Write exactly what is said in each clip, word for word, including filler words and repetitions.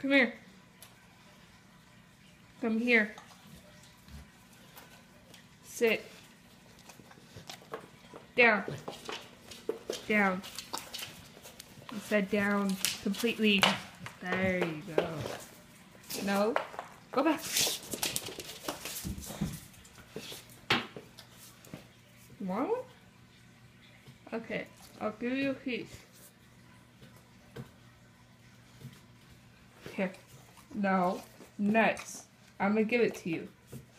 Come here. Come here. Sit. Down. Down. You said down completely. There you go. No. Go back. You want one? Okay. I'll give you a piece. Here. No. Nuts. I'm gonna give it to you.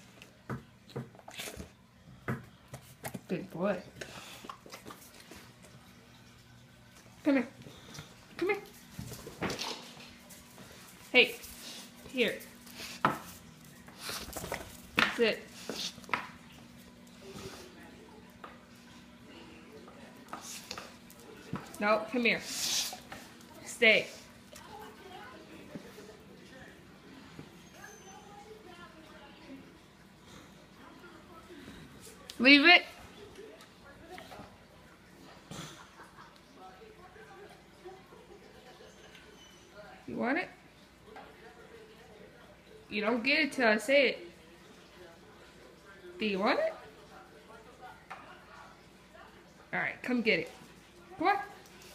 Good boy. Come here. Come here. Hey. Here. Sit. No, come here. Stay. Leave it. You want it? You don't get it till I say it. Do you want it? Alright, come get it. Come on.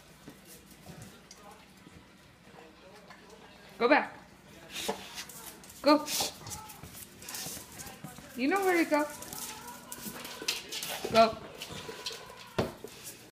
Go back. Go. You know where to go. Go.